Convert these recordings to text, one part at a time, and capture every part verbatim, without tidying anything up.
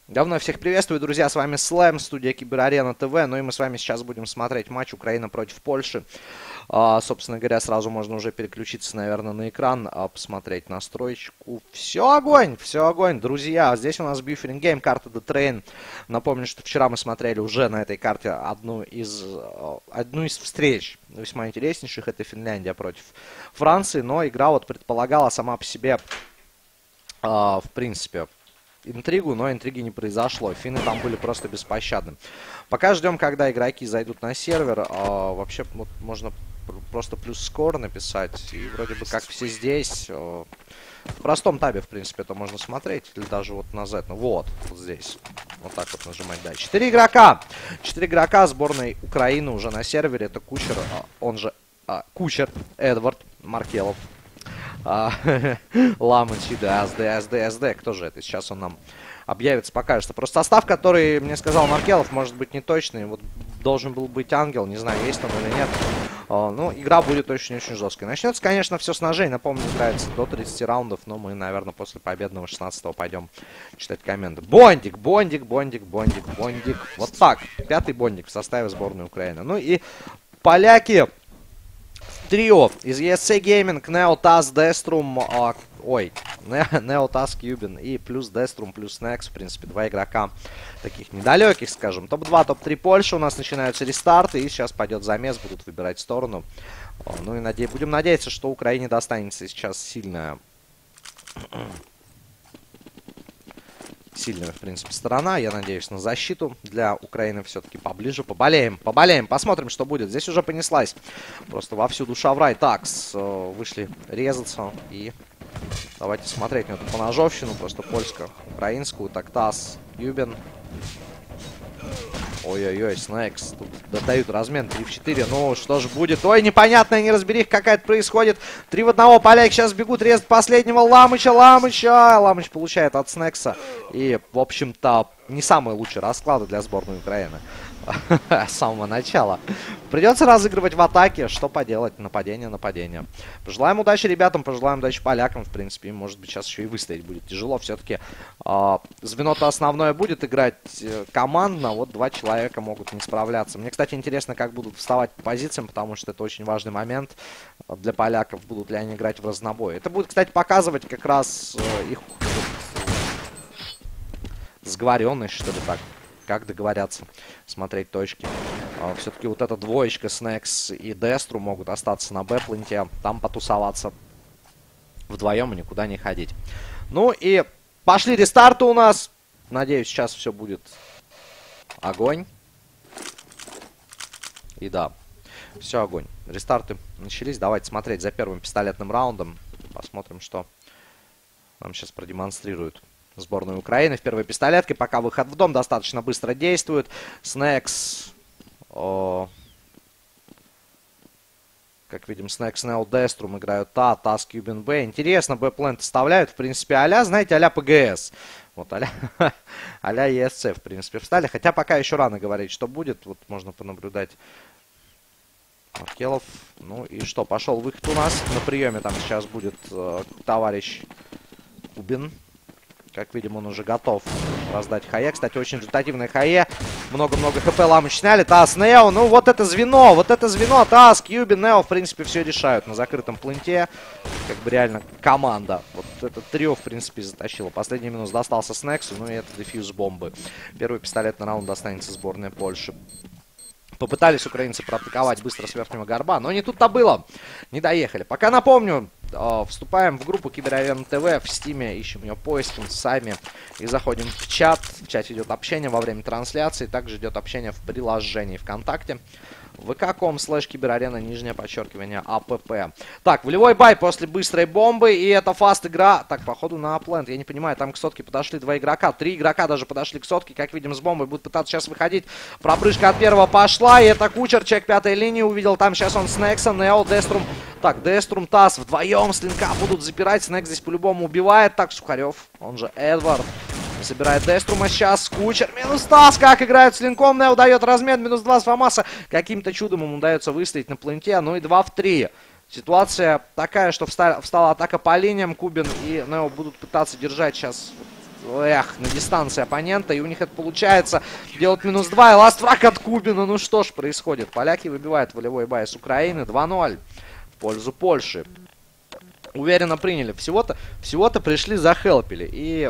Давно всех приветствую, друзья, с вами Слэм, студия Киберарена ТВ, ну и мы с вами сейчас будем смотреть матч Украина против Польши. А, собственно говоря, сразу можно уже переключиться, наверное, на экран, а, посмотреть настроечку. Все огонь, все огонь, друзья, здесь у нас Buffering Game, карта The Train. Напомню, что вчера мы смотрели уже на этой карте одну из, одну из встреч, весьма интереснейших, это Финляндия против Франции, но игра вот предполагала сама по себе, а, в принципе, интригу, но интриги не произошло. Финны там были просто беспощадны. Пока ждем, когда игроки зайдут на сервер. А, вообще вот, можно просто плюс скор написать. И вроде бы как все здесь. А, в простом табе, в принципе, это можно смотреть. Или даже вот на Z. Ну вот, вот здесь. Вот так вот нажимать. Да. Четыре игрока. Четыре игрока сборной Украины уже на сервере. Это Кучер, а, он же а, Кучер, Эдвард, Маркелов. А, Ламыч и СД, СД, СД. Кто же это? Сейчас он нам объявится, покажется. Просто состав, который мне сказал Маркелов, может быть не точный. Вот должен был быть Ангел. Не знаю, есть он или нет. А, ну, игра будет очень-очень жесткой. Начнется, конечно, все с ножей. Напомню, играется до тридцати раундов. Но мы, наверное, после победного шестнадцатого пойдем читать комменты. Бондик, Бондик, Бондик, Бондик, Бондик. Вот так. Пятый Бондик в составе сборной Украины. Ну и поляки... Трио из и эс си Gaming, Neotas, Destrum, а, ой, Neotas, Cubin и плюс Destrum, плюс Nex, в принципе, два игрока таких недалеких, скажем. топ два, топ три Польша, у нас начинаются рестарты, и сейчас пойдет замес, будут выбирать сторону. Ну и наде... будем надеяться, что Украине достанется сейчас сильная... Сильная, в принципе, сторона. Я надеюсь на защиту. Для Украины все-таки поближе. Поболеем, поболеем. Посмотрим, что будет. Здесь уже понеслась. Просто вовсюду шаврай. Так, с, э, вышли резаться. И давайте смотреть на эту поножовщину. Просто польско-украинскую. Так, Тас, Юбин. Ой-ой-ой, Снекс. Тут додают размен три в четыре. Ну, что ж будет? Ой, непонятная неразбериха какая-то происходит. три в одного. Поляки сейчас бегут резать последнего Ламыча. Ламыча. Ламыч получает от Снекса. И, в общем-то, не самые лучшие расклады для сборной Украины. С самого начала. Придется разыгрывать в атаке. Что поделать? Нападение, нападение. Пожелаем удачи ребятам, пожелаем удачи полякам. В принципе, им, может быть, сейчас еще и выстоять будет тяжело. Все-таки э, звено-то основное будет играть э, командно. Вот два человека могут не справляться. Мне, кстати, интересно, как будут вставать по позициям, потому что это очень важный момент для поляков. Будут ли они играть в разнобой. Это будет, кстати, показывать как раз э, их сговоренность, что ли, так. Как договорятся смотреть точки. А, все-таки вот эта двоечка Снекс и Дестру могут остаться на Б-пленте. Там потусоваться вдвоем и никуда не ходить. Ну и пошли рестарты у нас. Надеюсь, сейчас все будет огонь. И да, все огонь. Рестарты начались. Давайте смотреть за первым пистолетным раундом. Посмотрим, что нам сейчас продемонстрируют сборную Украины в первой пистолетке. Пока выход в дом достаточно быстро действует. Снекс. О... Как видим, Снекс, Нео, Деструм играют Та, Тас, Кьюбин, Б. Интересно, Б-плент вставляют. В принципе, а-ля, знаете, а-ля ПГС. Вот а-ля а-ля и эс си, в принципе, встали. Хотя пока еще рано говорить, что будет. Вот можно понаблюдать. Маркелов. Ну и что, пошел выход у нас. На приеме там сейчас будет э, товарищ Кубин. Как видим, он уже готов раздать хае. Кстати, очень результативное хае. Много-много хп. Ламыч сняли. Тас, Нео. Ну, вот это звено. Вот это звено. Тас, Кьюбин, Нео, в принципе, все решают на закрытом пленте. Как бы реально команда. Вот это трио, в принципе, затащило. Последний минус достался Снексу. Ну и это дефьюз бомбы. Первый пистолетный раунд достанется сборной Польши. Попытались украинцы проатаковать быстро с верхнего горба, но не тут-то было. Не доехали. Пока напомню, э, вступаем в группу Киберарена ТВ в стиме, ищем ее поиском сами и заходим в чат. В чате идет общение во время трансляции, также идет общение в приложении ВКонтакте. вэ ка точка ком слэш киберарена, нижнее подчеркивание, АПП. Так, волевой бай после быстрой бомбы, и это фаст игра. Так, походу на плент, я не понимаю, там к сотке подошли два игрока, три игрока даже подошли к сотке, как видим, с бомбой будут пытаться сейчас выходить. Пробрыжка от первого пошла, и это Кучер, чек пятой линии, увидел там сейчас он Снекса, Нео, Деструм. Так, Деструм, Тас вдвоем с линка будут запирать, Снекс здесь по-любому убивает. Так, Сухарев, он же Эдвард. Собирает Деструма сейчас. Кучер. Минус Тас. Как играют с линком. Нео дает размен. Минус два с Фамаса. Каким-то чудом ему удается выстоять на пленте. Ну и два в три. Ситуация такая, что встала, встала атака по линиям. Кубин и Нео будут пытаться держать сейчас эх, на дистанции оппонента. И у них это получается. Делают минус два. И ласт фраг от Кубина. Ну что ж происходит? Поляки выбивают волевой бай с Украины. два ноль в пользу Польши. Уверенно приняли. Всего-то всего-то пришли, захелпили. И...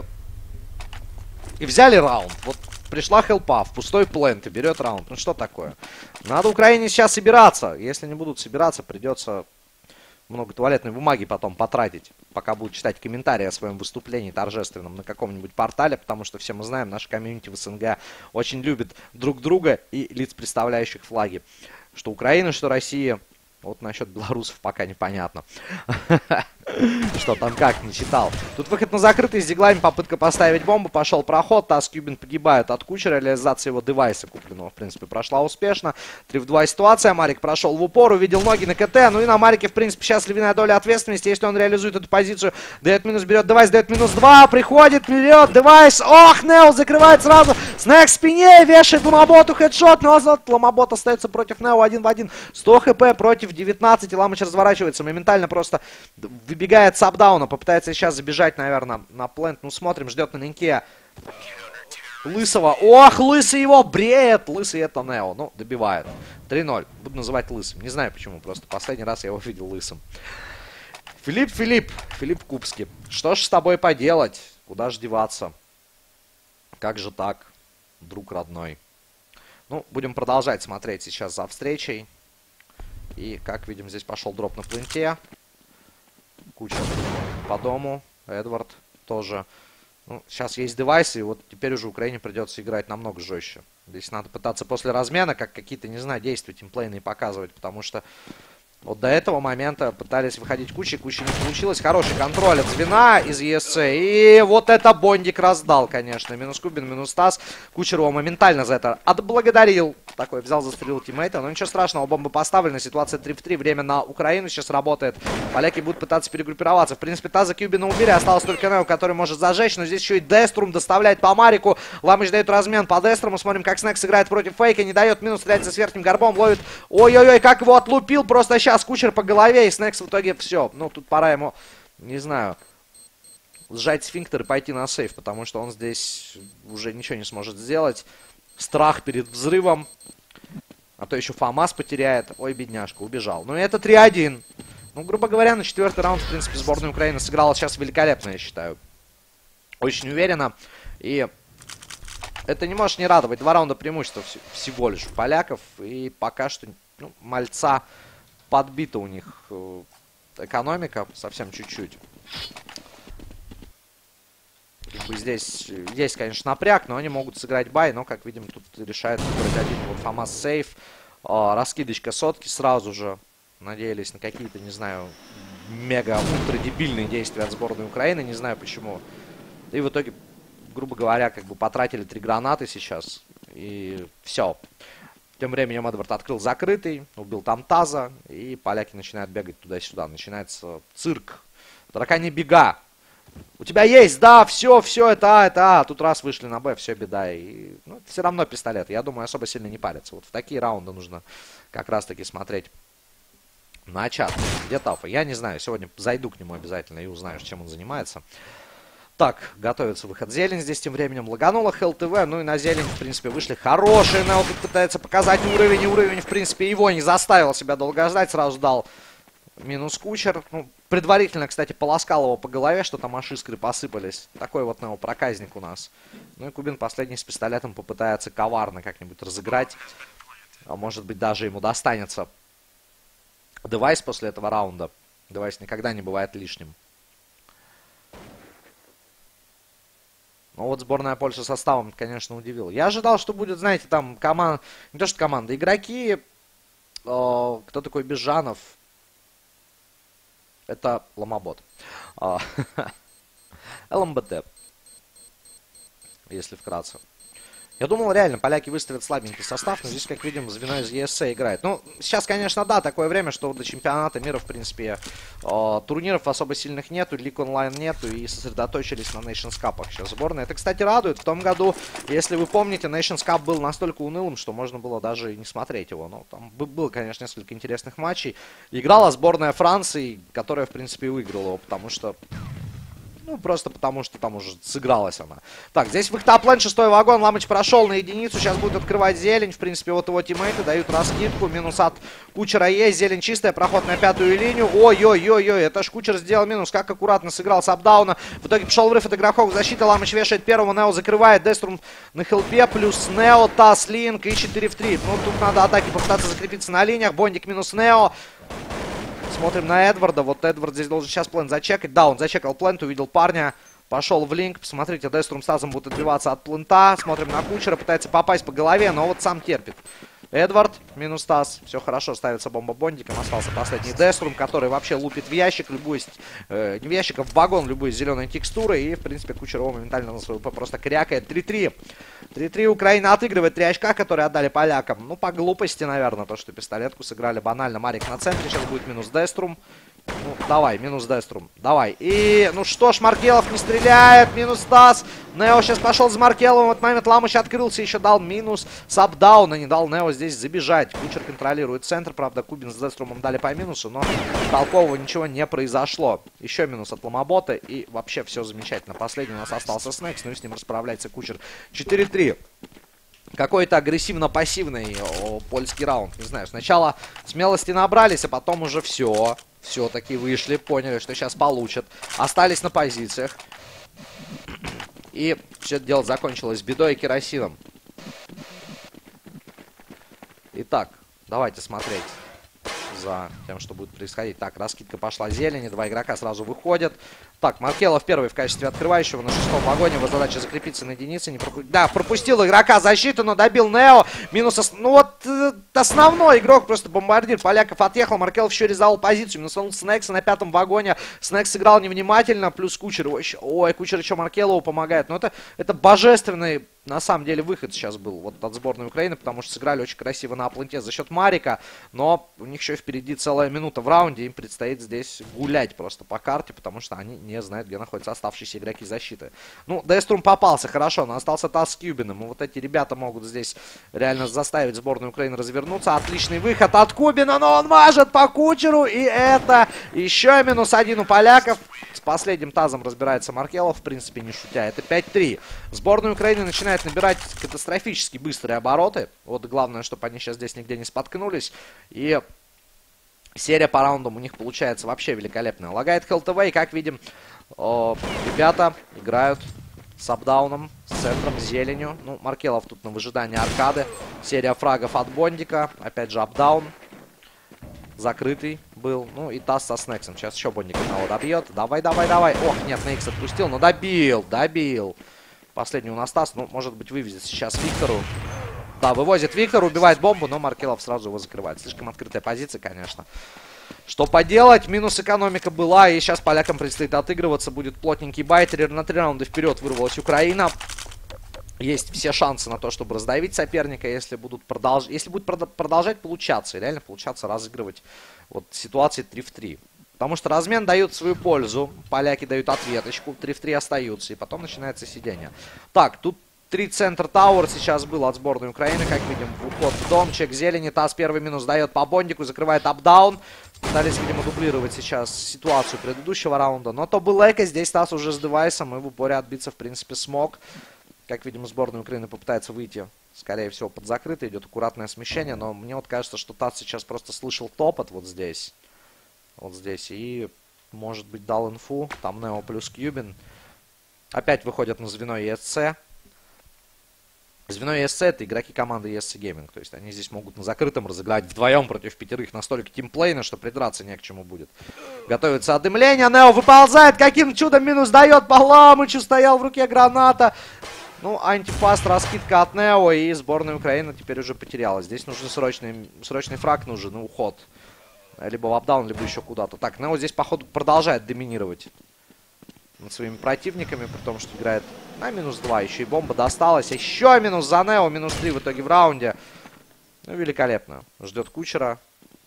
И взяли раунд. Вот пришла хелпа в пустой плент и берет раунд. Ну что такое? Надо Украине сейчас собираться. Если не будут собираться, придется много туалетной бумаги потом потратить, пока будут читать комментарии о своем выступлении торжественном на каком-нибудь портале, потому что все мы знаем, наш комьюнити в СНГ очень любит друг друга и лиц, представляющих флаги. Что Украина, что Россия. Вот насчет белорусов пока непонятно. Что там как, не читал. Тут выход на закрытый с диглами, попытка поставить бомбу, пошел проход, Тасс Кюбин погибает от кучера, реализация его девайса купленного, в принципе, прошла успешно. три в два ситуация, Марик прошел в упор, увидел ноги на КТ, ну и на Марике, в принципе, сейчас львиная доля ответственности, если он реализует эту позицию, дает минус, берет девайс, дает минус два, приходит, берет девайс, ох, Нео закрывает сразу, снэк в спине, вешает Ламаботу хедшот, но Ламабот остается против Нео один в один, сто хп против девятнадцати, Ламыч разворачивается, моментально просто выбегает с апдауна, попытается сейчас забежать, наверное, на плент. Ну, смотрим, ждет на линке Лысого. Ох, Лысый его бреет! Лысый это Нео. Ну, добивает. три ноль. Буду называть Лысым. Не знаю почему, просто последний раз я его видел Лысым. Филипп, Филипп. Филипп Кубский. Что ж с тобой поделать? Куда ж деваться? Как же так, друг родной? Ну, будем продолжать смотреть сейчас за встречей. И, как видим, здесь пошел дроп на пленте. Куча по дому. Эдвард тоже. Ну, сейчас есть девайсы, и вот теперь уже Украине придется играть намного жестче. Здесь надо пытаться после размена, как какие-то, не знаю, действия тимплейные показывать, потому что вот до этого момента пытались выходить кучей, куча не получилось. Хороший контроль от звена из и эс си. И вот это Бондик раздал, конечно. Минус Кубин, минус Тасс. Кучер его моментально за это отблагодарил. Такой взял, застрелил тиммейта. Но ничего страшного, бомба поставлена. Ситуация три в три. Время на Украину сейчас работает. Поляки будут пытаться перегруппироваться. В принципе, Таза Кюбина убили. Осталось только Нео, который может зажечь. Но здесь еще и Деструм доставляет по Марику. Ламыч дает размен по Деструму. Смотрим, как Снэк сыграет против Фейка. Не дает минус. Стреляется с верхним горбом. Ловит. Ой-ой-ой, как его отлупил. Просто сейчас Кучер по голове. И Снэкс в итоге все. Ну, тут пора ему, не знаю, сжать сфинктер и пойти на сейф. Потому что он здесь уже ничего не сможет сделать. Страх перед взрывом. А то еще ФАМАС потеряет. Ой, бедняжка, убежал. Ну, это три один. Ну, грубо говоря, на четвертый раунд, в принципе, сборная Украины сыграла сейчас великолепно, я считаю. Очень уверенно. И это не может не радовать. Два раунда преимущества вс всего лишь у поляков. И пока что, ну, мальца подбита у них э, экономика. Совсем чуть-чуть. Как бы здесь есть, конечно, напряг, но они могут сыграть бай. Но, как видим, тут решает выбрать один. Вот ФАМАС сейф. Э, раскидочка сотки сразу же. Надеялись на какие-то, не знаю, мега-ультра-дебильные действия от сборной Украины. Не знаю почему. И в итоге, грубо говоря, как бы потратили три гранаты сейчас. И все. Тем временем Эдвард открыл закрытый. Убил там Таза. И поляки начинают бегать туда-сюда. Начинается цирк. Таракани бега. У тебя есть, да, все, все, это А, это А. Тут раз вышли на Б, все, беда. И, ну, все равно пистолет. Я думаю, особо сильно не парятся. Вот в такие раунды нужно как раз-таки смотреть на чат. Где Тафа? Я не знаю. Сегодня зайду к нему обязательно и узнаю, чем он занимается. Так, готовится выход Зелень. Здесь тем временем лаганула ХЛТВ. Ну и на Зелень, в принципе, вышли хорошие. Нео тут пытается показать уровень. И уровень, в принципе, его не заставил себя долго ждать. Сразу дал минус Кучер. Ну, предварительно, кстати, полоскал его по голове, что там аж искры посыпались. Такой вот Нео проказник у нас. Ну и Кубин последний с пистолетом попытается коварно как-нибудь разыграть. А может быть, даже ему достанется девайс после этого раунда. Девайс никогда не бывает лишним. Ну вот сборная Польши составом, конечно, удивила. Я ожидал, что будет, знаете, там команда... Не то, что команда. Игроки. Э, кто такой Бежанов? Это Ламабот. Э, ЛМБТ. Если вкратце. Я думал, реально, поляки выставят слабенький состав, но здесь, как видим, звено из и эс си играет. Ну, сейчас, конечно, да, такое время, что до чемпионата мира, в принципе, э, турниров особо сильных нету, лиг онлайн нету, и сосредоточились на Nations Cup'ах сейчас сборная. Это, кстати, радует. В том году, если вы помните, Nations Cup был настолько унылым, что можно было даже и не смотреть его. Ну, там было, конечно, несколько интересных матчей. Играла сборная Франции, которая, в принципе, и выиграла его, потому что Ну, просто потому, что там уже сыгралась она. Так, здесь в их топ-лейн шестой вагон. Ламыч прошел на единицу. Сейчас будет открывать зелень. В принципе, вот его тиммейты дают раскидку. Минус от Кучера есть. Зелень чистая. Проход на пятую линию. Ой-ой-ой-ой. Это ж Кучер сделал минус. Как аккуратно сыграл с апдауна. В итоге пошел врыв от игроков. Защита. Ламыч вешает первого. Нео закрывает. Деструм на хелпе. Плюс Нео. Тас, Линк. И четыре в три. Ну, тут надо атаки попытаться закрепиться на линиях. Бондик минус Нео. Смотрим на Эдварда. Вот Эдвард здесь должен сейчас плент зачекать. Да, он зачекал плент, увидел парня. Пошел в линк. Посмотрите, Деструм с Тазом будет отбиваться от плента. Смотрим на Кучера. Пытается попасть по голове, но вот сам терпит. Эдвард минус Таз. Все хорошо, ставится бомба бондиком. Остался последний Деструм, который вообще лупит в ящик. Любуясь, э, не в ящик, а в вагон, любуясь зеленой текстурой. И, в принципе, Кучер его моментально на свой просто крякает. три три. три три. Украина отыгрывает три очка, которые отдали полякам. Ну, по глупости, наверное, то, что пистолетку сыграли банально. Марик на центре. Сейчас будет минус Деструм. Ну, давай, минус Деструм. Давай. И, ну что ж, Маркелов не стреляет. Минус Таз. Нео сейчас пошел за Маркеловым. В этот момент Ламыч открылся, еще дал минус с апдауна. Не дал Нео здесь забежать. Кучер контролирует центр. Правда, Кубин с Деструмом дали по минусу, но толкового ничего не произошло. Еще минус от Ломобота. И вообще все замечательно. Последний у нас остался Снекс, но и с ним расправляется Кучер. четыре три. Какой-то агрессивно-пассивный о, польский раунд. Не знаю, сначала смелости набрались, а потом уже все. Все-таки вышли, поняли, что сейчас получат. Остались на позициях. И все это дело закончилось бедой и керосином. Итак, давайте смотреть за тем, что будет происходить. Так, раскидка пошла зелени, два игрока сразу выходят. Так, Маркелов первый в качестве открывающего на шестом вагоне. Его задача закрепиться на единице. Не пропу... Да, пропустил игрока защиту, но добил Нео. Минус... Ос... Ну вот, э, основной игрок, просто бомбардир поляков отъехал. Маркелов еще резал позицию. Минусанул Снекса на пятом вагоне. Снекс сыграл невнимательно, плюс Кучер. Ой, ой, Кучер еще Маркелову помогает. Но это, это божественный, на самом деле, выход сейчас был вот от сборной Украины, потому что сыграли очень красиво на пленте за счет Марика. Но у них еще впереди целая минута в раунде. Им предстоит здесь гулять просто по карте, потому что они не знают, где находятся оставшиеся игроки защиты. Ну, Деструм попался, хорошо, но остался Таз с Кубиным. И вот эти ребята могут здесь реально заставить сборную Украины развернуться. Отличный выход от Кубина, но он мажет по Кучеру. И это еще минус один у поляков. С последним Тазом разбирается Маркелов, в принципе, не шутя. Это пять три. Сборная Украины начинает набирать катастрофически быстрые обороты. Вот главное, чтобы они сейчас здесь нигде не споткнулись. И серия по раундам у них получается вообще великолепная. Лагает ХЛТВ, и как видим, о, ребята играют с апдауном, с центром, с зеленью. Ну, Маркелов тут на выжидании аркады. Серия фрагов от Бондика. Опять же апдаун. Закрытый был. Ну и Таз со Снексом. Сейчас еще Бондик одного добьет. Давай, давай, давай. Ох, нет, на Икс отпустил, но добил, добил. Последний у нас Таз. Ну, может быть, вывезет сейчас Виктору. Да, вывозит Виктор, убивает бомбу, но Маркелов сразу его закрывает. Слишком открытая позиция, конечно. Что поделать? Минус экономика была, и сейчас полякам предстоит отыгрываться. Будет плотненький байтер. На три раунда вперед вырвалась Украина. Есть все шансы на то, чтобы раздавить соперника, если будут продолж... если будет прод... продолжать получаться, и реально получаться разыгрывать вот ситуации три в три. Потому что размен дает свою пользу, поляки дают ответочку, три в три остаются, и потом начинается сидение. Так, тут три центр тауэр сейчас был от сборной Украины, как видим, уход в дом, чек зелени, Таз первый минус дает по Бондику, закрывает апдаун. Пытались, видимо, дублировать сейчас ситуацию предыдущего раунда, но то был эко, здесь Таз уже с девайсом, и в упоре отбиться, в принципе, смог. Как видим, сборная Украины попытается выйти, скорее всего, под закрытое. Идет аккуратное смещение. Но мне вот кажется, что Таз сейчас просто слышал топот вот здесь. Вот здесь. И, может быть, дал инфу. Там Нео плюс Кубин. Опять выходят на звено и эс си. Звено и эс си — это игроки команды и эс си Gaming. То есть они здесь могут на закрытом разыграть вдвоем против пятерых настолько тимплейна, что придраться не к чему будет. Готовится отдымление. Нео выползает. Каким чудом минус дает по Ламычу. Стоял в руке граната. Ну, антифаст, раскидка от Нео, и сборная Украины теперь уже потеряла. Здесь нужен срочный, срочный фраг, нужен уход. Либо в апдаун, либо еще куда-то. Так, Нео здесь, походу, продолжает доминировать над своими противниками, при том, что играет на минус два. Еще и бомба досталась. Еще минус за Нео, минус три в итоге в раунде. Ну, великолепно. Ждет Кучера.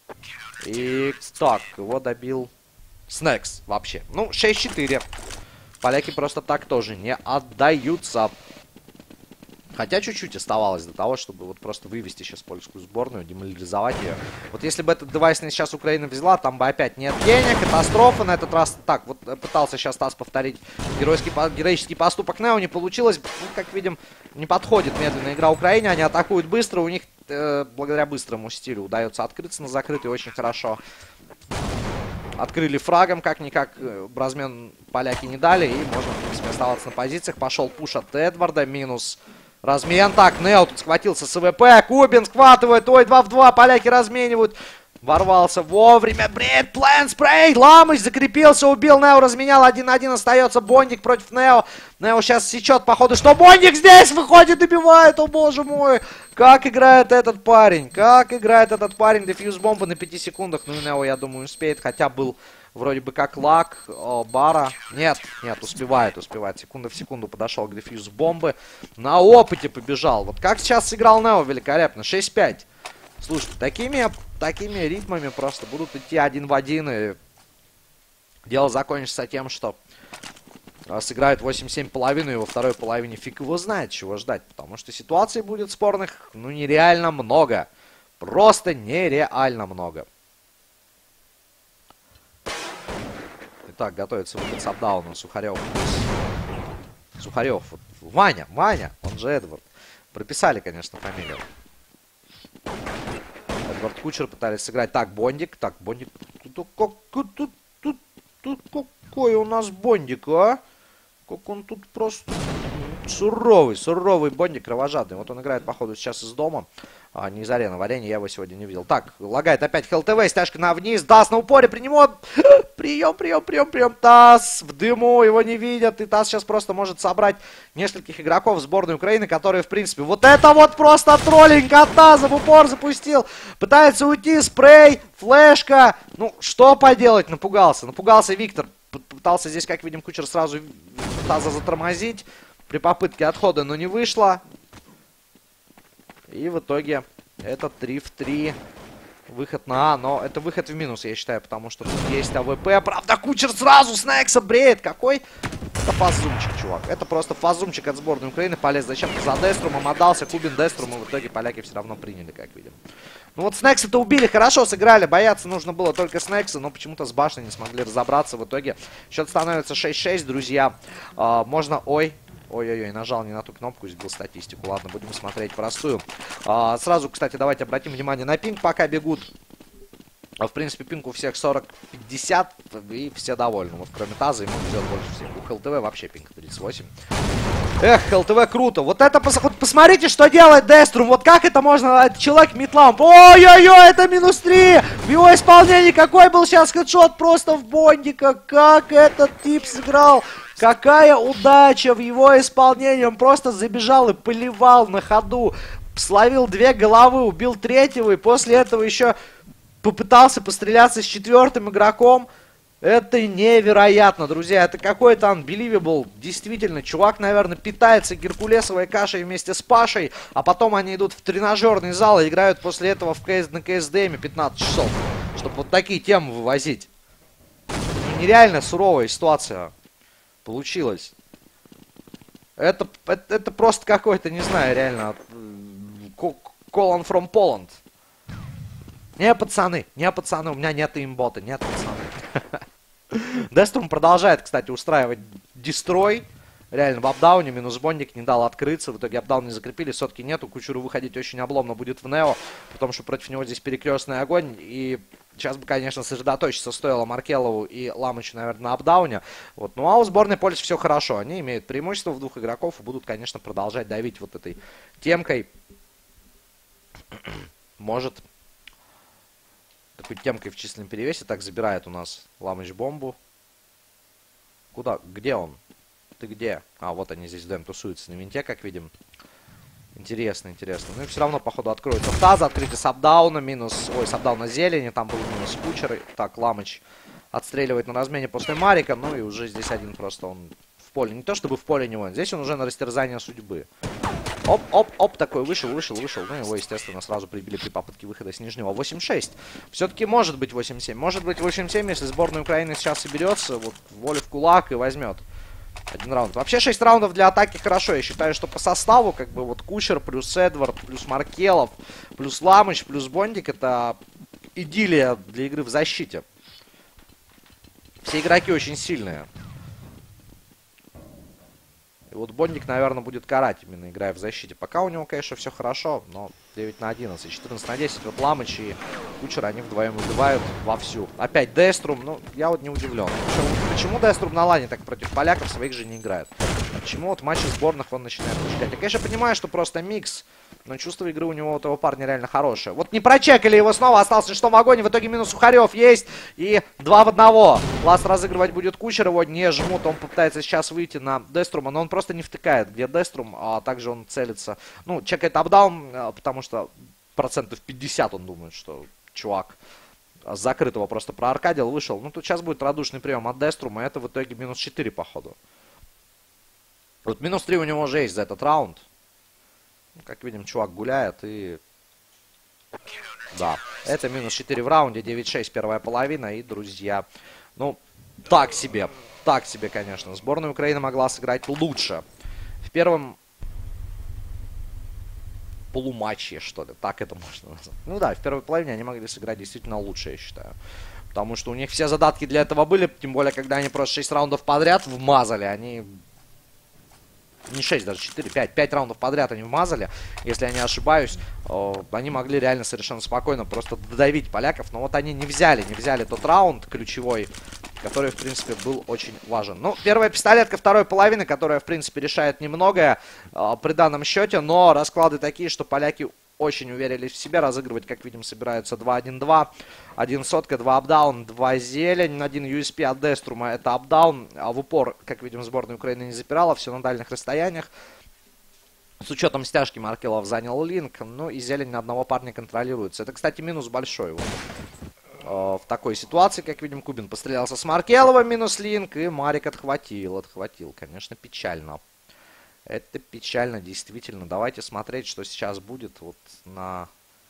И так, его добил Снекс вообще. Ну, шесть четыре. Поляки просто так тоже не отдаются. Хотя чуть-чуть оставалось до того, чтобы вот просто вывести сейчас польскую сборную, деморализовать ее. Вот если бы этот девайс не сейчас Украина взяла, там бы опять нет денег, катастрофа на этот раз. Так, вот пытался сейчас Стас повторить геройский, героический поступок Нео, не получилось. Ну, как видим, не подходит медленная игра Украине, они атакуют быстро, у них э, благодаря быстрому стилю удается открыться на закрытый очень хорошо. Открыли фрагом, как-никак размен поляки не дали, и можно, в принципе, оставаться на позициях. Пошел пуш от Эдварда, минус размен. Так, Нео тут схватился с АВП, Кубин схватывает, ой, два в два, поляки разменивают. Ворвался вовремя, бред, план, спрей, Ламыч закрепился, убил Нео, разменял, один на один остается Бондик против Нео. Нео сейчас сечет, походу, что Бондик здесь выходит, добивает, о боже мой. Как играет этот парень, как играет этот парень, дефьюз бомба на пяти секундах, ну и Нео, я думаю, успеет, хотя был вроде бы как лак, о, Бара, нет, нет, успевает, успевает, секунда в секунду подошел к дефьюз бомбы, на опыте побежал, вот как сейчас сыграл Нео великолепно, шесть пять. Слушайте, такими, такими ритмами просто будут идти один в один, и дело закончится тем, что а, сыграют восемь семь половину, и во второй половине фиг его знает, чего ждать, потому что ситуаций будет спорных, ну, нереально много, просто нереально много. Итак, готовится выход с апдауна, Сухарев. Сухарев, вот, Ваня, Ваня, он же Эдвард. Прописали, конечно, фамилию. Эдвард Кучер пытались сыграть. Так, Бондик. Так, Бондик. Тут, тут, тут, тут, тут, тут какой у нас Бондик, а? Как он тут просто суровый, суровый Бондик, кровожадный. Вот он играет, походу, сейчас из дома. А, не из арены. В арене я его сегодня не видел. Так, лагает опять ХЛТВ. Стяжка на вниз. Тасс на упоре. Принимает. Прием, прием, прием, прием. Тасс в дыму. Его не видят. И Тасс сейчас просто может собрать нескольких игроков сборной Украины, которые, в принципе, вот это вот просто троллинг от Тасса в упор запустил. Пытается уйти. Спрей. Флешка. Ну, что поделать? Напугался. Напугался Виктор. Пытался здесь, как видим, Кучер сразу Таза затормозить при попытке отхода, но не вышло. И в итоге это три в три. Выход на А, но это выход в минус, я считаю, потому что тут есть АВП. Правда, Кучер сразу с Некса бреет. Какой? Это фазумчик, чувак. Это просто фазумчик от сборной Украины. Полез зачем-то за Деструмом, отдался Кубин Деструм, и в итоге поляки все равно приняли, как видим. Ну вот Снекса-то убили, хорошо сыграли. Бояться нужно было только Снекса, но почему-то с башней не смогли разобраться. В итоге счет становится шесть шесть, друзья. А, можно... Ой... Ой-ой-ой, нажал не на ту кнопку, сбил статистику. Ладно, будем смотреть простую. А, сразу, кстати, давайте обратим внимание на пинг, пока бегут. В принципе, пинг у всех сорок пятьдесят, и все довольны. Вот кроме Таза, ему везет больше всех. У ХЛТВ вообще пинг тридцать восемь. Эх, ХЛТВ круто. Вот это, пос вот посмотрите, что делает Деструм. Вот как это можно, человек метламп. Ой-ой-ой, это минус три. В его исполнении какой был сейчас хедшот просто в Бондика. Как этот тип сыграл. Какая удача в его исполнении. Он просто забежал и поливал на ходу. Словил две головы, убил третьего. И после этого еще попытался постреляться с четвертым игроком. Это невероятно, друзья. Это какой-то unbelievable. Действительно, чувак, наверное, питается геркулесовой кашей вместе с Пашей. А потом они идут в тренажерный зал и играют после этого в КС на КСДМе пятнадцать часов. Чтобы вот такие темы вывозить. Нереально суровая ситуация получилось. Это, это, это просто какой-то, не знаю, реально, call on from Poland. Не, пацаны, не, пацаны, у меня нет имбота, нет, пацаны. Деструм продолжает, кстати, устраивать дестрой. Реально, в апдауне минус Бондик не дал открыться. В итоге апдаун не закрепили, сотки нету. Кучеру выходить очень обломно будет в Нео, потому что против него здесь перекрестный огонь. И сейчас бы, конечно, сосредоточиться стоило Маркелову и Ламычу, наверное, на апдауне. Вот. Ну а у сборной Польши все хорошо. Они имеют преимущество в двух игроков и будут, конечно, продолжать давить вот этой темкой. Может, такой темкой в численном перевесе. Так, забирает у нас Ламыч бомбу. Куда? Где он? Ты где? А, вот они здесь вдвоем тусуются на винте, как видим. Интересно, интересно. Ну и все равно, походу, откроется Таза. Открытие с апдауна. Минус... Ой, с апдауна зелени. Там был минус Кучер. Так, Ламыч отстреливает на размене после Марика. Ну и уже здесь один просто он в поле. Не то чтобы в поле не воин. Здесь он уже на растерзание судьбы. Оп, оп, оп, такой вышел, вышел, вышел. Ну, его, естественно, сразу прибили при попытке выхода с нижнего. восемь шесть. Все-таки может быть восемь семь. Может быть восемь семь, если сборная Украины сейчас соберется, вот, волю в кулак и возьмет Один раунд. Вообще шесть раундов для атаки хорошо. Я считаю, что по составу, как бы вот Кучер плюс Эдвард, плюс Маркелов, плюс Ламыч, плюс Бондик — это идиллия для игры в защите. Все игроки очень сильные. И вот Бондик, наверное, будет карать, именно играя в защите. Пока у него, конечно, все хорошо, но девять на одиннадцать, четырнадцать на десять. Вот Ламыч и Кучер, они вдвоем убивают вовсю. Опять Деструм, ну, я вот не удивлен. Почему, почему Деструм на лане так против поляков своих же не играет? Почему вот в матче сборных он начинает пускать? Я, конечно, понимаю, что просто микс, но чувство игры у него, у этого парня реально хорошее. Вот не прочекали его снова, остался что в огонь. В итоге минус Сухарев есть. И два в одного. Ласт разыгрывать будет Кучер, его не жмут. Он попытается сейчас выйти на Деструма, но он просто не втыкает, где Деструм. А также он целится. Ну, чекает апдаун, потому что процентов пятьдесят он думает, что чувак закрытого просто проаркадил, вышел. Ну, тут сейчас будет радушный прием от Деструма. И это в итоге минус четыре, походу. Вот минус три у него уже есть за этот раунд. Как видим, чувак гуляет и... Да, это минус четыре в раунде, девять шесть первая половина. И, друзья, ну, так себе, так себе, конечно. Сборная Украины могла сыграть лучше. В первом полуматче, что ли, так это можно назвать. Ну да, в первой половине они могли сыграть действительно лучше, я считаю. Потому что у них все задатки для этого были, тем более, когда они просто шесть раундов подряд вмазали, они... Не шесть, даже четыре, пять. пять раундов подряд они вмазали. Если я не ошибаюсь, э, они могли реально совершенно спокойно просто додавить поляков. Но вот они не взяли, не взяли тот раунд ключевой, который, в принципе, был очень важен. Ну, первая пистолетка второй половины, которая, в принципе, решает немногое э, при данном счете. Но расклады такие, что поляки очень уверились в себе. Разыгрывать, как видим, собираются два один два. Один сотка, два апдаун, два зелень, один ю эс пи от Деструма, это апдаун. А в упор, как видим, сборная Украины не запирала, все на дальних расстояниях. С учетом стяжки Маркелов занял линк, ну и зелень на одного парня контролируется. Это, кстати, минус большой. Вот. В такой ситуации, как видим, Кубин пострелялся с Маркеловым, минус линк, и Марик отхватил, отхватил. Конечно, печально. Это печально, действительно. Давайте смотреть, что сейчас будет вот на...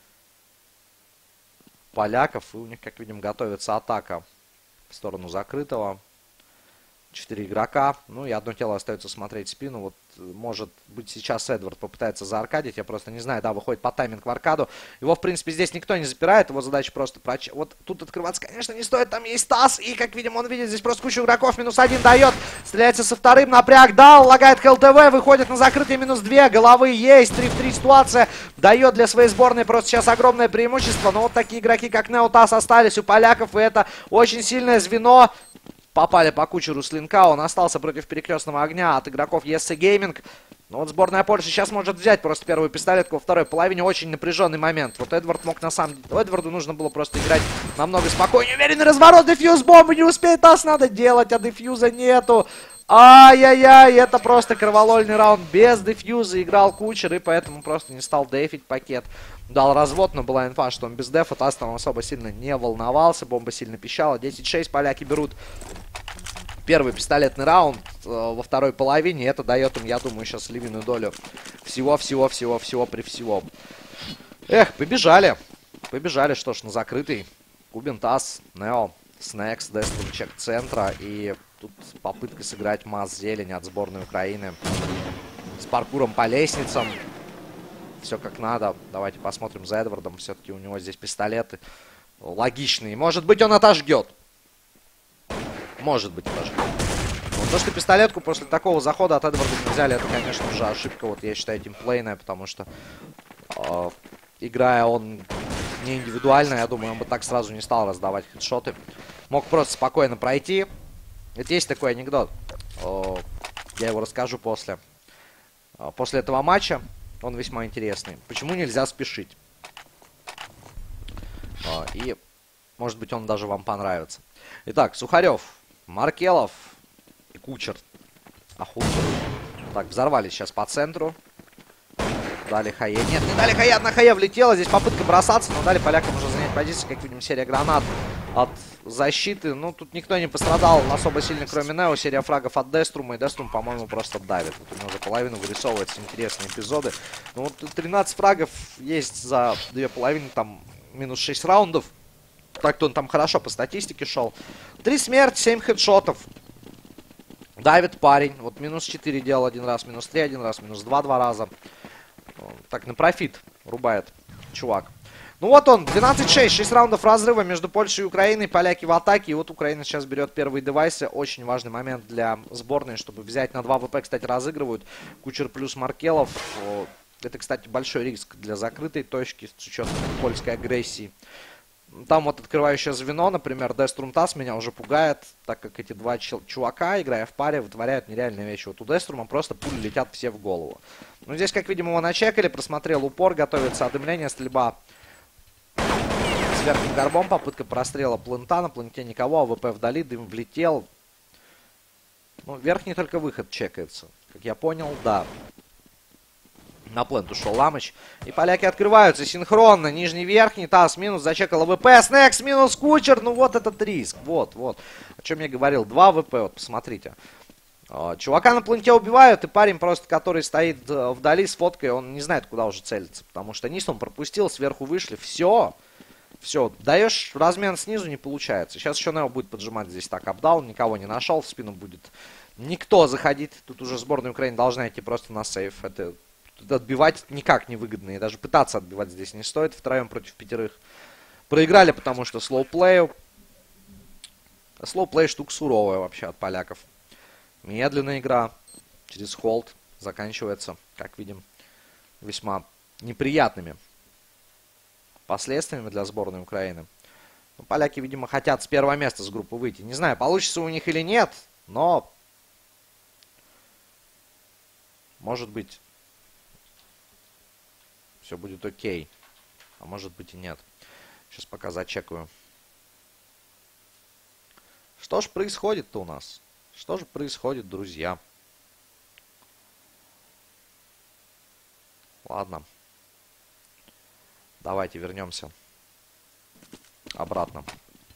поляков, и у них, как видим, готовится атака в сторону закрытого. Четыре игрока. Ну и одно тело остается смотреть спину. Вот, может быть, сейчас Эдвард попытается зааркадить. Я просто не знаю. Да, выходит по тайминг в аркаду. Его, в принципе, здесь никто не запирает. Его задача просто проч... Вот тут открываться, конечно, не стоит. Там есть Тасс. И, как видим, он видит здесь просто кучу игроков. Минус один дает. Стреляется со вторым. Напряг дал. Лагает ХЛТВ. Выходит на закрытый. Минус две. Головы есть. три в три ситуация. Дает для своей сборной просто сейчас огромное преимущество. Но вот такие игроки, как Нео, Тасс остались у поляков. И это очень сильное звено. Попали по Кучеру с линка, он остался против перекрестного огня от игроков и эс си Gaming. Но вот сборная Польши сейчас может взять просто первую пистолетку во второй половине. Очень напряженный момент. Вот Эдвард мог на самом деле... Эдварду нужно было просто играть намного спокойнее. Уверенный разворот, дефьюз, бомбы не успеет, ас надо делать, а дефьюза нету. Ай-яй-яй, это просто кровавольный раунд. Без дефьюза играл Кучер, и поэтому просто не стал дефить пакет. Дал развод, но была инфа, что он без дефа. Тасс там особо сильно не волновался. Бомба сильно пищала. десять шесть поляки берут первый пистолетный раунд э, во второй половине. Это дает им, я думаю, сейчас львиную долю всего-всего-всего-всего при всего. Эх, побежали. Побежали, что ж, на закрытый. Кубин, Тасс, Нео, Снекс, Деструм, чек центра. И тут попытка сыграть масс зелень от сборной Украины. С паркуром по лестницам. Все как надо. Давайте посмотрим за Эдвардом. Все-таки у него здесь пистолеты логичные. Может быть, он отожгет. Может быть, отожгет. Вот то, что пистолетку после такого захода от Эдварда не взяли, это, конечно, уже ошибка. Вот я считаю, тимплейная, потому что э, играя он не индивидуально, я думаю, он бы так сразу не стал раздавать хедшоты. Мог просто спокойно пройти. Это есть такой анекдот. Э, я его расскажу после. Э, после этого матча. Он весьма интересный. Почему нельзя спешить? Э, и, может быть, он даже вам понравится. Итак, Сухарев, Маркелов и Кучер. Аху. Так, взорвали сейчас по центру. Дали Хае. Нет, не дали Хае. Одна Хае влетела. Здесь попытка бросаться, но дали полякам уже занять позиции. Как видим, серия гранат от защиты. Ну, тут никто не пострадал особо сильно, кроме Нео. Серия фрагов от Деструма. И Деструм, по-моему, просто давит. Вот у него за половину вырисовываются интересные эпизоды. Ну, вот тринадцать фрагов есть за две половины. Там минус шесть раундов. Так-то он там хорошо по статистике шел. Три смерти, семь хедшотов. Давит парень. Вот минус четыре делал один раз, минус три один раз, минус два два раза. Так, на профит рубает чувак. Ну вот он, двенадцать шесть, шесть раундов разрыва между Польшей и Украиной. Поляки в атаке. И вот Украина сейчас берет первые девайсы. Очень важный момент для сборной, чтобы взять на два ВП, кстати, разыгрывают. Кучер плюс Маркелов. Это, кстати, большой риск для закрытой точки с учетом польской агрессии. Там вот открывающее звено, например, Деструм Тас меня уже пугает, так как эти два чувака, играя в паре, вытворяют нереальные вещи. Вот у Деструма просто пули летят все в голову. Ну, здесь, как видим, его начекали, просмотрел упор, готовится одымление, стрельба с верхним горбом, попытка прострела плента, на пленте никого, АВП вдали, дым влетел. Ну, верхний только выход чекается. Как я понял, да. На плент ушел Ламыч. И поляки открываются синхронно. Нижний, верхний. Тас минус. Зачекал ВП. Снекс минус Кучер. Ну вот этот риск. Вот, вот. О чем я говорил. Два ВП. Вот, посмотрите. Чувака на пленте убивают. И парень просто, который стоит вдали с фоткой, он не знает, куда уже целиться. Потому что низ он пропустил. Сверху вышли. Все. Все. Даешь размен снизу, не получается. Сейчас еще Нео будет поджимать здесь так апдаун. Никого не нашел. В спину будет никто заходить. Тут уже сборная Украины должна идти просто на сейф. Это... Отбивать никак не выгодно. И даже пытаться отбивать здесь не стоит. Втроем против пятерых. Проиграли, потому что слоуплею. Слоуплей штука суровая вообще от поляков. Медленная игра. Через холд заканчивается, как видим, весьма неприятными последствиями для сборной Украины. Но поляки, видимо, хотят с первого места с группы выйти. Не знаю, получится у них или нет, но может быть... Все будет окей. А может быть и нет. Сейчас пока зачекаю. Что же происходит-то у нас? Что же происходит, друзья? Ладно. Давайте вернемся обратно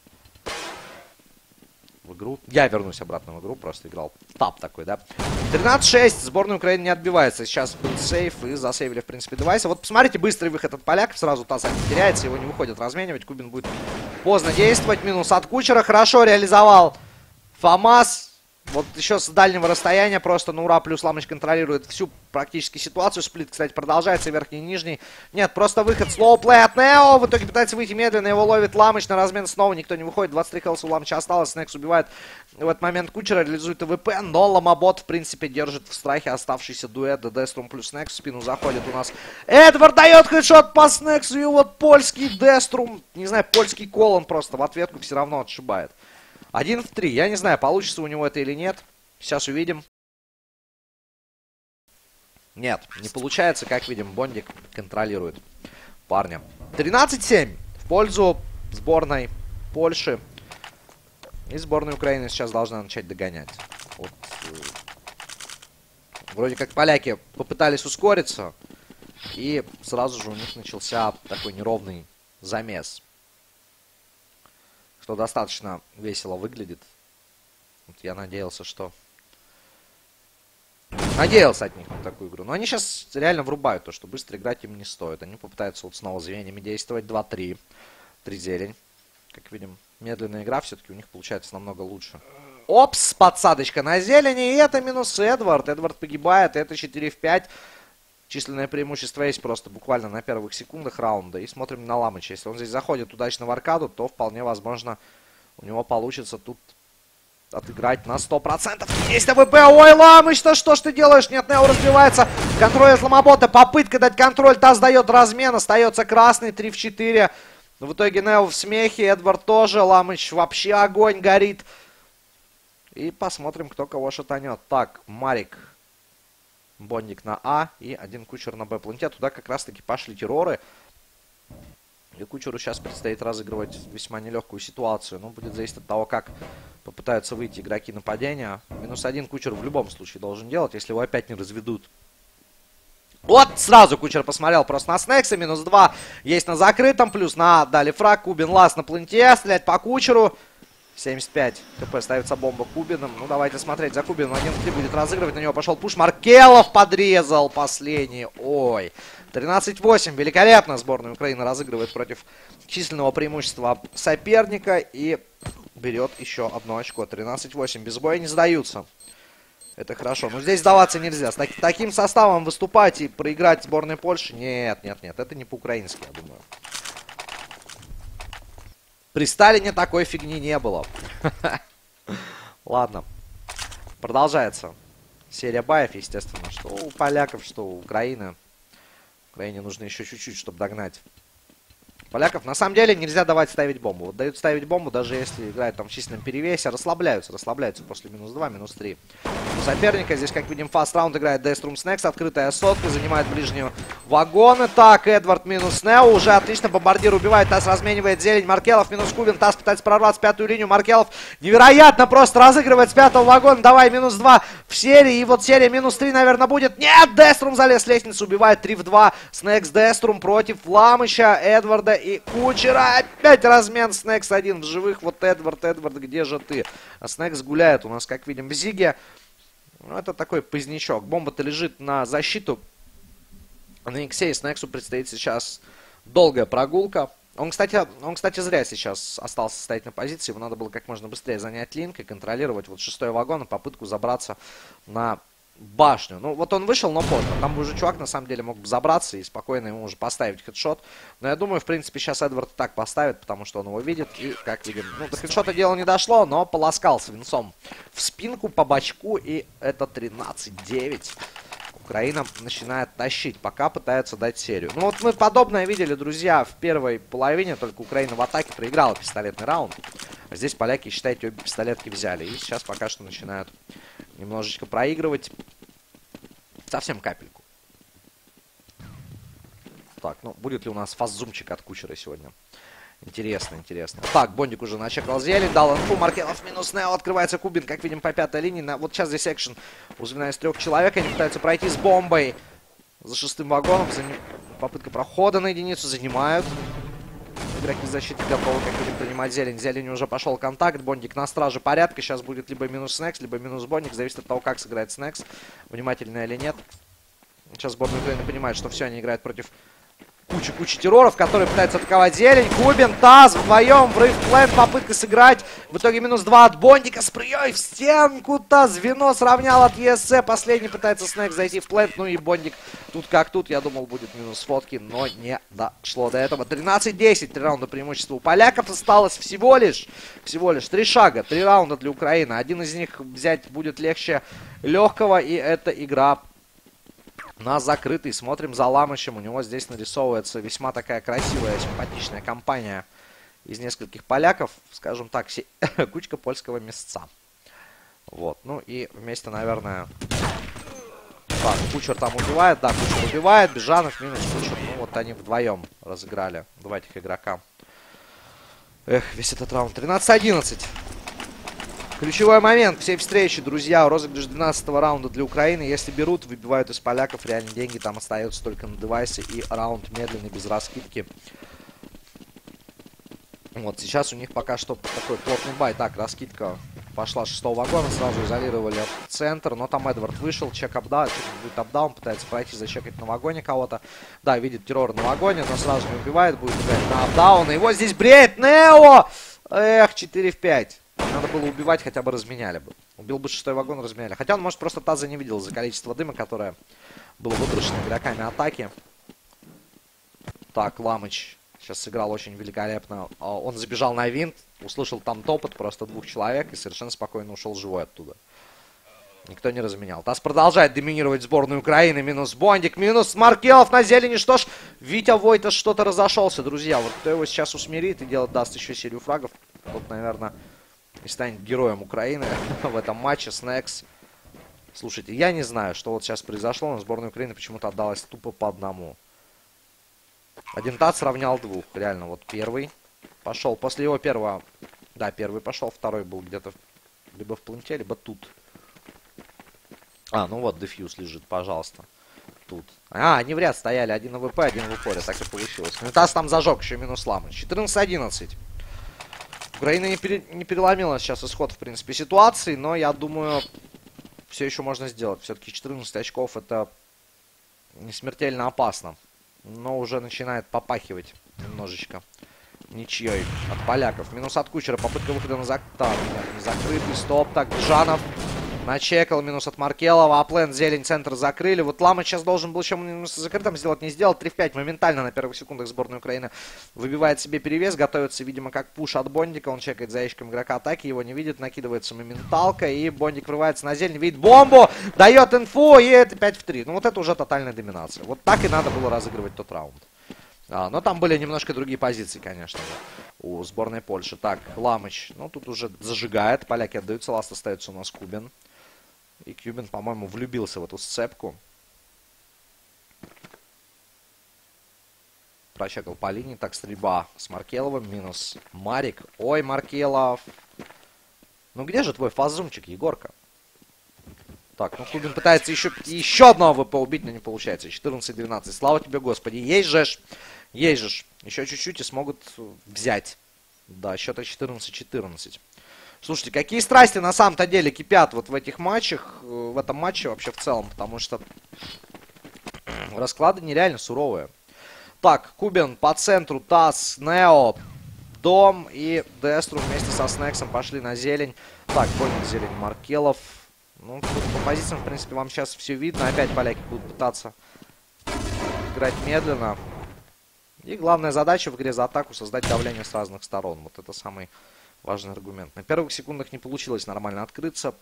в игру. Я вернусь обратно в игру. Просто играл тап такой, да. тринадцать шесть. Сборная Украины не отбивается. Сейчас был сейф и засейвили, в принципе, девайсы. Вот посмотрите, быстрый выход от поляков. Сразу Тасс теряется. Его не выходит разменивать. Кубин будет поздно действовать. Минус от Кучера. Хорошо реализовал ФАМАС. Вот еще с дальнего расстояния просто на ура. Плюс Ламыч контролирует всю практически ситуацию. Сплит, кстати, продолжается. Верхний и нижний. Нет, просто выход. Слоуплей от Нео. В итоге пытается выйти медленно. Его ловит Ламыч. На размен снова никто не выходит. двадцать три хелса у Ламыча осталось. Снекс убивает в этот момент Кучера. Реализует АВП. Но Ломобот, в принципе, держит в страхе оставшийся дуэт. Деструм плюс Снекс. В спину заходит у нас Эдвард. Дает хедшот по Снексу. И вот польский Деструм. Не знаю, польский кол он просто в ответку все равно отшибает. один в три. Я не знаю, получится у него это или нет. Сейчас увидим. Нет, не получается. Как видим, Бондик контролирует парня. тринадцать семь в пользу сборной Польши. И сборная Украины сейчас должна начать догонять. Вот, э, вроде как поляки попытались ускориться. И сразу же у них начался такой неровный замес. Что достаточно весело выглядит. Вот я надеялся, что... Надеялся от них на такую игру. Но они сейчас реально врубают то, что быстро играть им не стоит. Они попытаются вот снова звеньями действовать. два три. Три зелень. Как видим, медленная игра все-таки у них получается намного лучше. Опс, подсадочка на зелени. И это минус Эдвард. Эдвард погибает. Это четыре в пять. Численное преимущество есть просто буквально на первых секундах раунда. И смотрим на Ламыча. Если он здесь заходит удачно в аркаду, то вполне возможно у него получится тут отыграть на сто процентов. Есть АВП. Ой, Ламыч-то что ж ты делаешь? Нет, Нео разбивается. Контроль от Ломобота. Попытка дать контроль. Тасс дает размен. Остается красный. три в четыре. В итоге Нео в смехе. Эдвард тоже. Ламыч вообще огонь горит. И посмотрим, кто кого шатанет. Так, Марик. Бондик на А и один Кучер на Б планете. Туда как раз таки пошли терроры. И Кучеру сейчас предстоит разыгрывать весьма нелегкую ситуацию. Но будет зависеть от того, как попытаются выйти игроки нападения. Минус один Кучер в любом случае должен делать, если его опять не разведут. Вот сразу Кучер посмотрел просто на Снекса. Минус два есть на закрытом. Плюс на дали фраг. Кубин лаз на пленте. Стрелять по Кучеру. семьдесят пять КП, ставится бомба Кубином. Ну, давайте смотреть за Кубином. один в три будет разыгрывать. На него пошел пуш. Маркелов подрезал последний. Ой. тринадцать восемь. Великолепно сборная Украины разыгрывает против численного преимущества соперника. И берет еще одно очко. тринадцать восемь. Без боя не сдаются. Это хорошо. Но здесь сдаваться нельзя. С так, таким составом выступать и проиграть сборной Польши. Нет, нет, нет. Это не по-украински, я думаю. При Сталине такой фигни не было. Ладно. Продолжается серия баев, естественно. Что у поляков, что у Украины. Украине нужно еще чуть-чуть, чтобы догнать поляков. На самом деле нельзя давать ставить бомбу. Вот дают ставить бомбу, даже если играют там в численном перевесе. Расслабляются, расслабляются после минус два, минус три. У соперника здесь, как видим, фаст раунд играет Деструм Снекс. Открытая сотка, занимает ближнюю вагоны. Так, Эдвард минус Нео. Уже отлично, бомбардир убивает. Тасс разменивает зелень. Маркелов минус Кубин. Тасс пытается прорваться в пятую линию. Маркелов невероятно просто разыгрывает с пятого вагона. Давай, минус два в серии. И вот серия минус три, наверное, будет. Нет, Деструм залез с лестницы. Убивает три в два. Снекс Деструм против Ламыча, Эдварда и Кучера. Опять размен. Снекс один в живых. Вот Эдвард, Эдвард, где же ты? А Снекс гуляет у нас, как видим, в Зиге. Ну, это такой позднячок. Бомба-то лежит на защиту. На Иксе и Снексу предстоит сейчас долгая прогулка. Он, кстати, он, кстати, зря сейчас остался стоять на позиции. Его надо было как можно быстрее занять линк и контролировать вот шестой вагон и попытку забраться на башню. Ну, вот он вышел, но поздно. Там уже чувак, на самом деле, мог бы забраться и спокойно ему уже поставить хедшот. Но я думаю, в принципе, сейчас Эдвард и так поставит, потому что он его видит. И, как видим, ну, до хедшота дело не дошло, но полоскал свинцом в спинку, по бочку. И это тринадцать девять. Украина начинает тащить, пока пытаются дать серию. Ну, вот мы подобное видели, друзья, в первой половине. Только Украина в атаке проиграла пистолетный раунд. А здесь поляки, считайте, обе пистолетки взяли. И сейчас пока что начинают немножечко проигрывать. Совсем капельку. Так, ну, будет ли у нас фаззумчик от Кучера сегодня? Интересно, интересно. Так, Бондик уже начекал зелень, дал инфу, Маркелов минус Нео, открывается Кубин, как видим, по пятой линии. На... Вот сейчас здесь экшен у звена из трех человек, они пытаются пройти с бомбой за шестым вагоном. За... Попытка прохода на единицу занимают. Игроки защиты готовы, как видим, принимать зелень. Зелень уже пошел контакт, Бондик на страже порядка. Сейчас будет либо минус Снекс, либо минус Бондик, зависит от того, как сыграет Снекс, внимательно или нет. Сейчас сборная Украины понимает, что все, они играют против кучи-кучи терроров, которые пытаются атаковать зелень. Кубин, Таз вдвоем, врыв плент, попытка сыграть. В итоге минус два от Бондика, с прыёй в стенку. Таз звено сравнял от ЕСЦ. Последний пытается Снекс зайти в плент. Ну и Бондик тут как тут. Я думал, будет минус фотки, но не дошло до этого. тринадцать десять. Три раунда преимущества у поляков. Осталось всего лишь, всего лишь три шага. Три раунда для Украины. Один из них взять будет легче легкого. И это игра на закрытый. Смотрим за Ламычем. У него здесь нарисовывается весьма такая красивая, симпатичная компания из нескольких поляков. Скажем так, се... кучка польского мясца. Вот. Ну и вместе, наверное... Так, Кучер там убивает. Да, Кучер убивает. Бежанов минус Кучер. Ну вот они вдвоем разыграли. Два этих игрока. Эх, весь этот раунд. тринадцать одиннадцать. Ключевой момент всей встречи, друзья. Розыгрыш двенадцатого раунда для Украины. Если берут, выбивают из поляков реальные деньги. Там остается только на девайсе. И раунд медленный, без раскидки. Вот, сейчас у них пока что такой плотный бай. Так, раскидка пошла с шестого вагона. Сразу изолировали центр. Но там Эдвард вышел. Чек апдаун. Будет апдаун. Пытается пройти, зачекать на вагоне кого-то. Да, видит террор на вагоне, но сразу не убивает. Будет играть на апдаун. И его здесь бреет Нео! Эх, четыре в пять. Надо было убивать, хотя бы разменяли бы. Убил бы шестой вагон, разменяли. Хотя он, может, просто Таза не видел за количество дыма, которое было выброшено игроками атаки. Так, Ламыч сейчас сыграл очень великолепно. Он забежал на винт, услышал там топот просто двух человек и совершенно спокойно ушел живой оттуда. Никто не разменял. Таз продолжает доминировать сборную Украины. Минус Бондик, минус Маркелов на зелени. Что ж, Витя Войта что-то разошелся, друзья. Вот кто его сейчас усмирит и делает, даст еще серию фрагов, тот, наверное, и станет героем Украины в этом матче. Снекс. Слушайте, я не знаю, что вот сейчас произошло, но сборная Украины почему-то отдалась тупо по одному. Один Тац сравнял двух. Реально, вот первый пошел. После его первого... Да, первый пошел, второй был где-то либо в планте, либо тут. А, ну вот, дефьюз лежит, пожалуйста. Тут. А, они в ряд стояли. Один АВП, один в упоре. Так и получилось. Ну, Тац там зажег, еще минус Ламыч. четырнадцать одиннадцать. Украина не, пере, не переломила сейчас исход, в принципе, ситуации, но я думаю, все еще можно сделать. Все-таки четырнадцать очков это не смертельно опасно, но уже начинает попахивать немножечко ничьей от поляков. Минус от Кучера, попытка выхода на закат. Нет, не закрытый, стоп. Так, Бежанов Начекал, минус от Маркелова. Аплен, зелень, центр закрыли. Вот Ламыч сейчас должен был еще минус закрытым сделать. Не сделал. три в пять моментально на первых секундах сборная Украины выбивает себе перевес. Готовится, видимо, как пуш от Бондика. Он чекает за ящиком игрока атаки. Его не видит. Накидывается моменталка. И Бондик врывается на зелень. Видит бомбу. Дает инфу. И это пять в три. Ну вот это уже тотальная доминация. Вот так и надо было разыгрывать тот раунд. А, но там были немножко другие позиции, конечно же, у сборной Польши. Так, Ламыч. Ну тут уже зажигает. Поляки отдаются. Ласт остается у нас Кубин. И Кубин, по-моему, влюбился в эту сцепку. Прочекал по линии. Так, стрельба с Маркеловым. Минус Марик. Ой, Маркелов. Ну где же твой фазумчик, Егорка? Так, ну Кубин пытается еще, еще одного ВП убить, но не получается. четырнадцать двенадцать. Слава тебе, Господи. Есть же ж. Есть же ж. Еще чуть-чуть и смогут взять. Да, счета четырнадцать четырнадцать. Слушайте, какие страсти на самом-то деле кипят вот в этих матчах, в этом матче вообще в целом, потому что расклады нереально суровые. Так, Кубин по центру, Тасс, Нео, Дом и Дестру вместе со Снексом пошли на зелень. Так, понял, зелень Маркелов. Ну, тут по позициям, в принципе, вам сейчас все видно. Опять поляки будут пытаться играть медленно. И главная задача в игре за атаку — создать давление с разных сторон. Вот это самый важный аргумент. На первых секундах не получилось нормально открыться.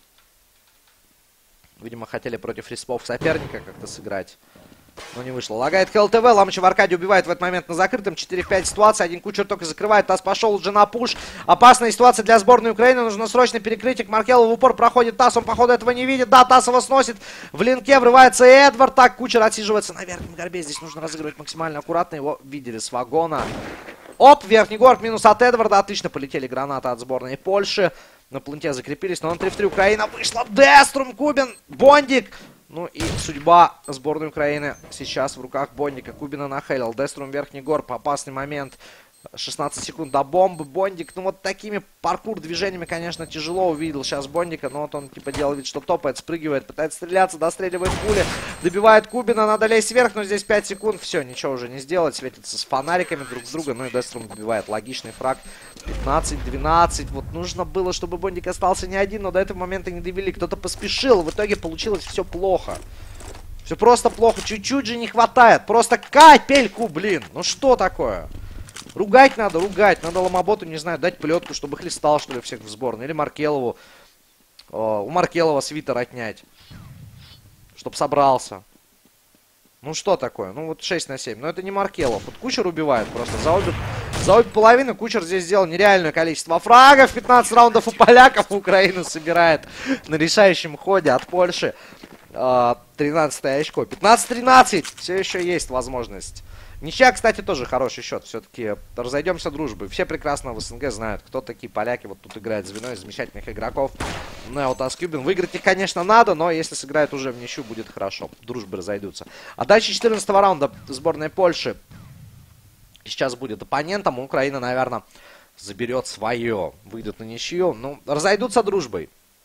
Видимо, хотели против респов соперника как-то сыграть. Но не вышло. Лагает ХЛТВ. Ламычев Аркадий убивает в этот момент на закрытом. четыре в пять ситуация. Один кучер только закрывает. Тасс пошел уже на пуш. Опасная ситуация для сборной Украины. Нужно срочно перекрытие. К Маркелову в упор проходит Тасс. Он, походу, этого не видит. Да, Тасс его сносит. В линке врывается Эдвард. Так, кучер отсиживается на верхнем горбе. Здесь нужно разыгрывать максимально аккуратно. Его видели с вагона. Оп, верхний горб. Минус от Эдварда. Отлично полетели гранаты от сборной Польши. На планете закрепились. Но на три в три Украина вышла. Деструм, Кубин, Бондик. Ну и судьба сборной Украины сейчас в руках Бондика. Кубина нахейлил. Деструм, верхний горб. Опасный момент. шестнадцать секунд до бомбы. Бондик, ну вот такими паркур движениями, конечно, тяжело увидел сейчас Бондика. Но вот он типа делал вид, что топает, спрыгивает, пытается стреляться, достреливает пули. Добивает Кубина, надо лезть вверх, но здесь пять секунд. Все, ничего уже не сделать. Светится с фонариками друг с друга. Ну и Деструм добивает. Логичный фраг. пятнадцать двенадцать. Вот нужно было, чтобы Бондик остался не один, но до этого момента не довели. Кто-то поспешил. В итоге получилось все плохо. Все просто плохо. Чуть-чуть же не хватает. Просто капельку, блин. Ну что такое? Ругать надо, ругать. Надо Ломоботу, не знаю, дать плетку, чтобы хлестал, что ли, всех в сборной. Или Маркелову. О, у Маркелова свитер отнять. Чтоб собрался. Ну что такое? Ну вот шесть на семь. Но это не Маркелов. Вот Кучер убивает просто. За обе, за обе половины Кучер здесь сделал нереальное количество фрагов. пятнадцать раундов у поляков. Украина собирает на решающем ходе от Польши. тринадцатое очко. пятнадцать тринадцать. Все еще есть возможность. Ничья, кстати, тоже хороший счет. Все-таки разойдемся дружбой. Все прекрасно в СНГ знают, кто такие поляки. Вот тут играет звено из замечательных игроков. Нео, Тасс, Кубин. Выиграть их, конечно, надо, но если сыграют уже в ничью, будет хорошо. Дружбы разойдутся. А дальше четырнадцатого раунда сборная Польши сейчас будет оппонентом. Украина, наверное, заберет свое. Выйдет на ничью. Ну, разойдутся дружбой.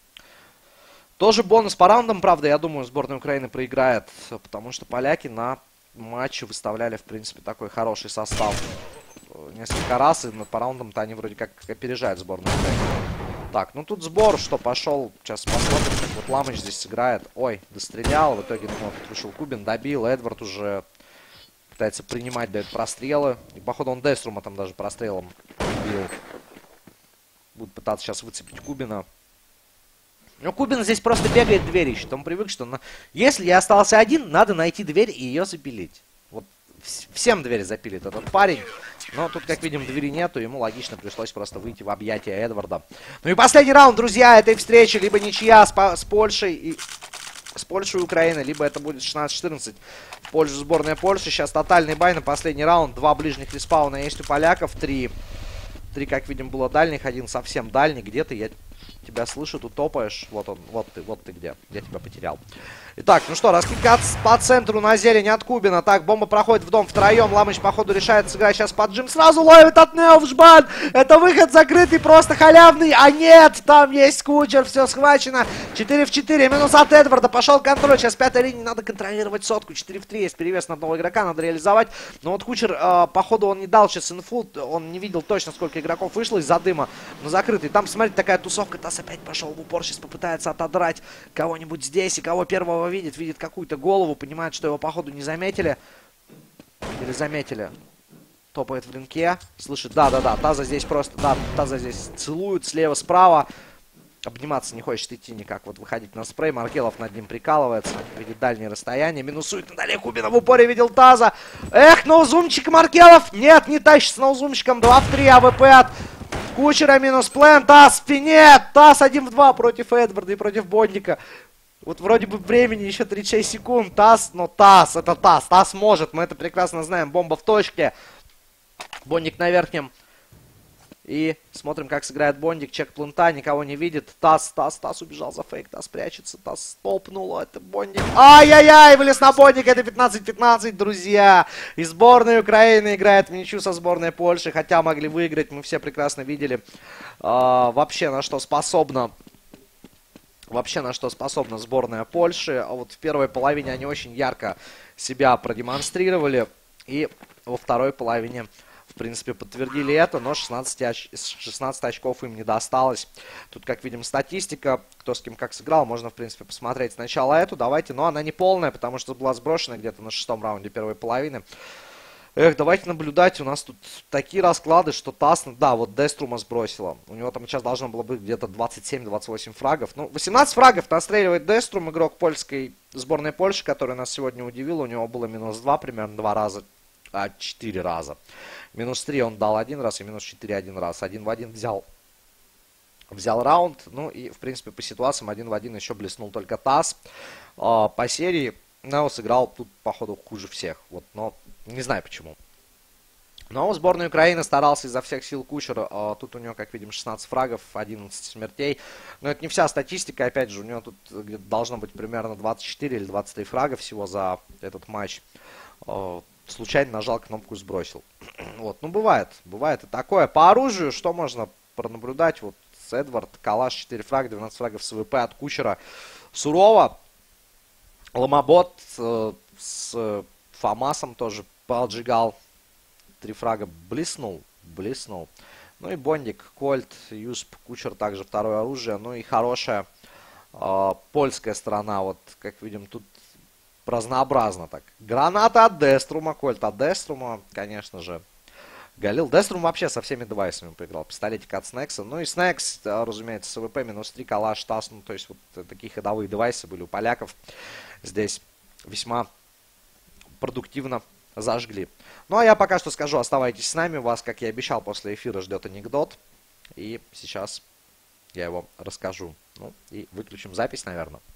Тоже бонус по раундам, правда, я думаю, сборная Украины проиграет. Потому что поляки на матчи выставляли, в принципе, такой хороший состав несколько раз, и по раундам-то они вроде как опережают сборную Украины. Так, ну тут сбор, что пошел, сейчас посмотрим, вот Ламыч здесь сыграет. Ой, дострелял, в итоге, ну, вышел Кубин, добил, Эдвард уже пытается принимать, дает прострелы, и походу он Деструма там даже прострелом бил. Будет пытаться сейчас выцепить Кубина. Ну, Кубин здесь просто бегает дверь ищет. Он привык, что на... если я остался один, надо найти дверь и ее запилить. Вот всем дверь запилит этот парень. Но тут, как видим, двери нету. Ему логично пришлось просто выйти в объятия Эдварда. Ну и последний раунд, друзья, этой встречи. Либо ничья с, с Польшей и... с Польшей и Украиной, либо это будет шестнадцать четырнадцать в пользу сборной Польши. Сейчас тотальный бай на последний раунд. Два ближних респауна есть у поляков. Три. Три, как видим, было дальних. Один совсем дальний. Где ты? Я тебя слышу, тут топаешь. Вот он, вот ты, вот ты где. Я тебя потерял. Итак, ну что, раскидка по центру на зелень от Кубина. Так, бомба проходит в дом втроем. Ламыч, походу, решает сыграть сейчас под Джим. Сразу ловит от Нео в жбан. Это выход закрытый, просто халявный. А нет, там есть Кучер, все схвачено. четыре в четыре, минус от Эдварда. Пошел контроль. Сейчас пятой линии, надо контролировать сотку. четыре в три, есть перевес на одного игрока, надо реализовать. Но вот Кучер, э, походу, он не дал сейчас инфу. Он не видел точно, сколько игроков вышло из-за дыма. Но закрытый. Там, смотрите, такая тусовка. Тасс ТАСС опять пошел в упор, сейчас попытается отодрать кого-нибудь здесь. И кого первого видит, видит какую-то голову, понимает, что его походу не заметили. Или заметили. Топает в рынке. Слышит, да-да-да, ТАССа здесь просто, да, ТАССа здесь целуют слева-справа. Обниматься не хочет идти никак, вот выходить на спрей. Маркелов над ним прикалывается, видит дальние расстояния, минусует на далее Кубина, в упоре видел ТАССа. Эх, ноузумчик Маркелов, нет, не тащит с ноузумчиком, два в три, АВП от Кучера, минус плен, ТАСС в спине, ТАСС один в два против Эдварда и против Бондика. Вот вроде бы времени еще тридцать шесть секунд, ТАСС, но ТАСС, это ТАСС, ТАСС может, мы это прекрасно знаем, бомба в точке. Бондик на верхнем. И смотрим, как сыграет Бондик. Чек плента, никого не видит. ТАСС, ТАСС, ТАСС убежал за фейк. ТАСС прячется, ТАСС стопнул. Это Бондик. Ай-яй-яй, вылез на Бондик. Это пятнадцать пятнадцать, друзья. И сборная Украины играет в ничью со сборной Польши. Хотя могли выиграть, мы все прекрасно видели. А, вообще на что способна. Вообще на что способна сборная Польши. А вот в первой половине они очень ярко себя продемонстрировали. И во второй половине... В принципе, подтвердили это, но шестнадцать, оч... шестнадцать очков им не досталось. Тут, как видим, статистика, кто с кем как сыграл, можно, в принципе, посмотреть сначала эту. Давайте, но она не полная, потому что была сброшена где-то на шестом раунде первой половины. Эх, давайте наблюдать, у нас тут такие расклады, что ТАСС, да, вот Деструма сбросила. У него там сейчас должно было быть где-то двадцать семь двадцать восемь фрагов. Ну, восемнадцать фрагов настреливает Деструм, игрок польской сборной Польши, который нас сегодня удивил. У него было минус два примерно два раза, а четыре раза. Минус три он дал один раз и минус четыре один раз. Один в один взял, взял раунд. Ну и, в принципе, по ситуациям один в один еще блеснул только ТАСС. А, по серии Нео сыграл тут, походу, хуже всех. Вот, но не знаю почему. Но сборная Украины старался изо всех сил Кучер. А, тут у него, как видим, шестнадцать фрагов, одиннадцать смертей. Но это не вся статистика. Опять же, у него тут должно быть примерно двадцать четыре или двадцать три фрага всего за этот матч. А, случайно нажал кнопку, сбросил. Вот, ну бывает, бывает и такое. По оружию, что можно пронаблюдать? Вот с Эдвард, Калаш, четыре фрага, двенадцать фрагов с ВП от Кучера. Сурово. Ломобот э, с Фамасом тоже поджигал. Три фрага блеснул, блеснул. Ну и Бондик, Кольт, Юсп, Кучер также второе оружие. Ну и хорошая э, польская сторона. Вот, как видим, тут разнообразно так. Граната от Деструма, Кольт от Деструма, конечно же. Галил. Деструм вообще со всеми девайсами поиграл. Пистолетик от Снекса. Ну и Снекс, разумеется, с АВП, минус три, Калаш, ТАСС. Ну, то есть вот такие ходовые девайсы были у поляков. Здесь весьма продуктивно зажгли. Ну а я пока что скажу, оставайтесь с нами. Вас, как я обещал, после эфира ждет анекдот. И сейчас я его расскажу. Ну и выключим запись, наверное.